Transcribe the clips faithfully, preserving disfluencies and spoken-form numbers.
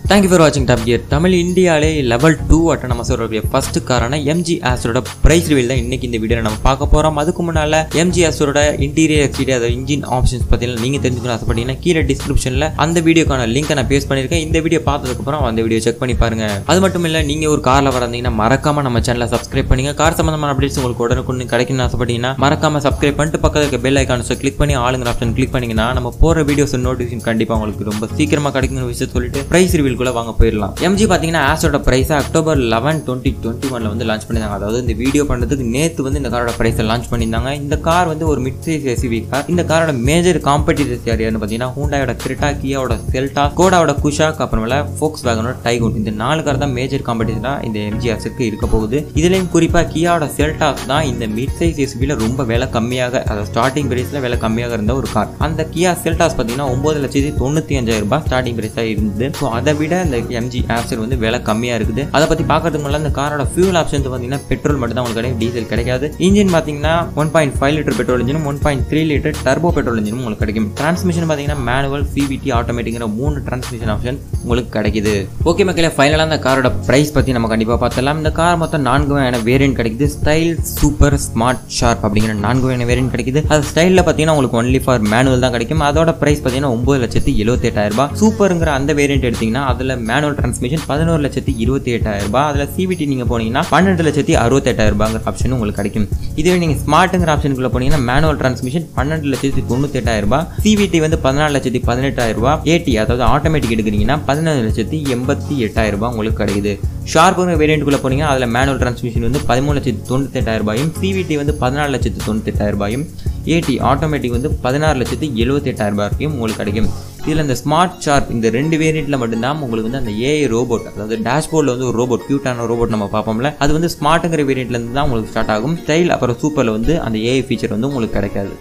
Thank you for watching Top Gear. Tamil Indiaale level two autonomous ஓட first காரான M G Astor ஓட price reveal தான் இன்னைக்கு இந்த வீடியோல நம்ம பார்க்க போறோம். அதுக்கு முன்னால M G Astor ஓட interior exterior அத engine options பத்தின நீங்க தெரிஞ்சுக்கணும் ஆசைப்பட்டீங்கன்னா கீழ descriptionல அந்த வீடியோக்கான லிங்க் நான் பேஸ்ட் பண்ணிருக்கேன். இந்த வீடியோ பார்த்ததுக்கு அப்புறம் அந்த வீடியோ செக் பண்ணி பாருங்க. அது மட்டும் இல்ல நீங்க ஒரு கார்ல வரந்தீங்கன்னா மறக்காம நம்ம சேனலை subscribe பண்ணுங்க. கார் சம்பந்தமான அப்டேட்ஸ் உங்களுக்கு உடனுக்குடன் கிடைக்கணும்னு ஆசைப்பட்டீங்கன்னா மறக்காம subscribe பண்ணிட்டு பக்கத்துல இருக்க bell icon-ஐ click பண்ணி ஆளுங்கிற ஆப்ஷன் click பண்ணீங்கன்னா நம்ம போற வீடியோஸ் நோட்டிஃபிகேஷன் கண்டிப்பா உங்களுக்கு ரொம்ப சீக்கிரமா கிடைக்கும்னு விஷயம் சொல்லிட்டு price reveal குள்ள வாங்க போயிரலாம். M G பாத்தீங்கன்னா Astor price October eleven twenty twenty-one ல வந்து லான்ச் பண்ணிருந்தாங்க. அதாவது இந்த வீடியோ பண்றதுக்கு நேத்து வந்து இந்த காரோட பிரைஸ் லான்ச் பண்ணிருந்தாங்க. இந்த கார் வந்து ஒரு mid size S U V car. இந்த காரோட மேஜர் காம்படிட்டர்ஸ் யாருன்னு பாத்தீங்கன்னா ஹூண்டாயோட க்ரெட்டா, கியாவோட ஷெல்டா, ஸ்கோடாவோட ஷாக், அப்புறமேல வோக்ஸ்வேகனோட டைகூன். இந்த நாலு கார் தான் மேஜர் காம்படிட்டரா இந்த M G Astor இருக்க போகுது. இதுலயும் குறிப்பா கியாவோட ஷெல்டா தான் இந்த mid size S U V ல ரொம்ப விலை கம்மியாக, அதாவது ஸ்டார்டிங் பிரைஸ்ல விலை கம்மியாக இருந்த ஒரு கார். அந்த கியா ஷெல்டாஸ் பாத்தீங்கன்னா ஒன்பது லட்சத்தி தொண்ணூத்தி அஞ்சாயிரம் ரூபாய் ஸ்டார்டிங் பிரைஸா இருந்தது. ஸோ அதை விட இந்த M G Astor வந்து விலை கம்மியா இருக்குது. அதை பத்தி பாக்கிறதுக்கு முன்னாடி இந்த காரோட ஃபியூல் ஆப்ஷன்ஸ் பாத்தீங்கன்னா பெட்ரோல் மட்டும் தான் உங்களுக்கு கிடைக்கும், டீசல் கிடைக்காது. இன்ஜின் பாத்தீங்கன்னா one point five litre petrol இன்ஜினும் one point three litre turbo petrol இன்ஜினும் உங்களுக்கு கிடைக்கும். டிரான்ஸ்மிஷன் பாத்தீங்கன்னா மேனுவல், C V T, ஆட்டோமேட்டிக்ங்கிற மூணு டிரான்ஸ்மிஷன் ஆப்ஷன் உங்களுக்கு கிடைக்குது. ஓகே மக்களே, ஃபைனலா இந்த காரோட பிரைஸ் பத்தி நம்ம கண்டிப்பா பார்த்தலாம். இந்த கார் மொத்தம் நான்கு வகையான வேரியன்ட் கிடைக்குது. ஸ்டைல், சூப்பர், ஸ்மார்ட், ஷார்ப் அப்படிங்கிற நான்கு வகையான வேரியன்ட் கிடைக்குது. அது ஸ்டைல்ல பாத்தீங்கன்னா உங்களுக்கு ஒன்லி ஃபார் மேனுவல் தான் கிடைக்கும். அதோட பிரைஸ் பாத்தீங்கன்னா ஒன்பது லட்சத்தி எழுபத்தி எட்டாயிரம் ரூபாய். சூப்பருங்கிற அந்த வேரியன்ட் எடுத்தீங்கன்னா அதுல மேனுவல் டிரான்ஸ்மிஷன் பதினோரு லட்சத்தி இருபத்தி எட்டாயிரம் ரூபாய். அதுல C V T நீங்க போனீங்கன்னா பன்னெண்டு லட்சத்தி அறுபத்தி எட்டாயிரம் ரூபாய் ஆப்ஷன் உங்களுக்கு கிடைக்கும். இதுவே நீங்க ஸ்மார்ட்ங்கிற ஆப்ஷனுக்குள்ள போனீங்கன்னா மேனுவல் டிரான்ஸ்மிஷன் பன்னெண்டு லட்சத்தி தொண்ணூத்தி எட்டாயிரம் ரூபாய், C V T வந்து பதினாலு லட்சத்தி பதினெட்டாயிரம் ரூபாய், A T அதாவது ஆட்டோமேட்டிக் எடுக்கிறீங்கன்னா பதினஞ்சு லட்சத்தி எண்பத்தி எட்டாயிரம் ரூபாய் உங்களுக்கு கிடைக்குது. ஷார்ப்புங்கிற வேரியன்ட்குள்ள போனீங்கன்னா அதுல மேனுவல் டிரான்ஸ்மிஷன் வந்து பதிமூணு லட்சத்தி தொண்ணூத்தி எட்டாயிரம் ரூபாயும், C V T வந்து பதினாலு லட்சத்தி தொண்ணூத்தி எட்டாயிரம் ரூபாயும், A T ஆட்டோமேட்டிக் வந்து பதினாறு லட்சத்தி எழுபத்தி எட்டாயிரம் ரூபாய்க்கும் உங்களுக்கு கிடைக்கும். இதில் இந்த ஸ்மார்ட் ஷார்ப் இந்த ரெண்டு வேரியண்ட்ல மட்டும்தான் உங்களுக்கு வந்து அந்த A I ரோபோட், அதாவது டேஷ்போர்டில் வந்து ஒரு ரோபோட், கியூட்டான ரோபோட் நம்ம பார்ப்போம்ல, அது வந்து ஸ்மார்ட்டுங்கிற வேரியண்ட்ல இருந்து தான் உங்களுக்கு ஸ்டார்ட் ஆகும். ஸ்டைல் அப்புறம் சூப்பர்ல வந்து அந்த A I ஃபீச்சர் வந்து உங்களுக்கு கிடைக்காது.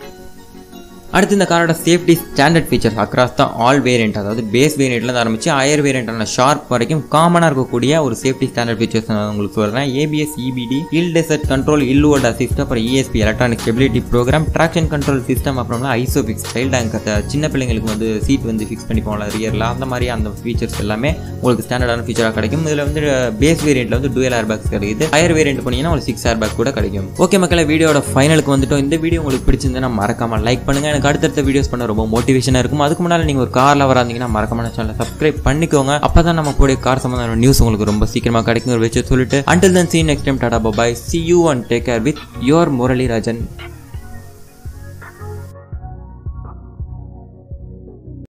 அடுத்து இந்த காரோட சேஃப்டி ஸ்டாண்டர்ட் ஃபீச்சர்ஸ் அக்ராஸ் தான் ஆல் வேரியன்ட், அதாவது பேஸ் வேரியன்ட்ல இருந்து ஆரம்பிச்சு ஹையர் வேரியண்டான ஷார்ப் வரைக்கும் காமனா இருக்கக்கூடிய ஒரு சேஃப்டி ஸ்டாண்டர்ட் ஃபீச்சர்ஸ் நான் உங்களுக்கு சொல்றேன். A B S, E B D, hill descent control, hill hold assist, அப்புறம் E S P electronic stability program, traction control system, அப்புறம் ஐசோபிக்ஸ் சைல்ட் ஆங்கர், சின்ன பிள்ளைங்களுக்கு வந்து சீட் வந்து ஃபிக்ஸ் பண்ணி போகலாம் ரியர்ல, அந்த மாதிரி அந்த ஃபீச்சர்ஸ் எல்லாமே உங்களுக்கு ஸ்டாண்டர்டான ஃபீச்சராக கிடைக்கும். இதுல வந்து பேஸ் வேரியன்ட்ல வந்து டுவல் ஏர் பேக்ஸ் கிடைக்குது. ஹையர் வேரியன்ட் போனீங்கன்னா ஒரு சிக்ஸ் ஏர் பேக் கூட கிடைக்கும். ஓகே மக்களே, வீடியோட ஃபைனலுக்கு வந்துட்டோம். இந்த வீடியோ உங்களுக்கு பிடிச்சிருந்தா மறக்காம லைக் பண்ணுங்க. எனக்கு அடுத்தடுத்த வீடியோஸ் பண்ண ரொம்ப மோட்டிவேஷனா இருக்கும். அதுக்கு முன்னால நீங்க ஒரு கார்ல வராதீங்கன்னா மறக்காம சேனலை சப்ஸ்கிரைப் பண்ணிக்கோங்க. அப்பதான் நம்ம கூட கார் சம்பந்தமான நியூஸ் உங்களுக்கு ரொம்ப சீக்கிரமா கிடைக்கும் ஒரு விஷயம் சொல்லிட்டு until then see you next time, tata bye bye, see you and take care with your 𝑚urali rajan.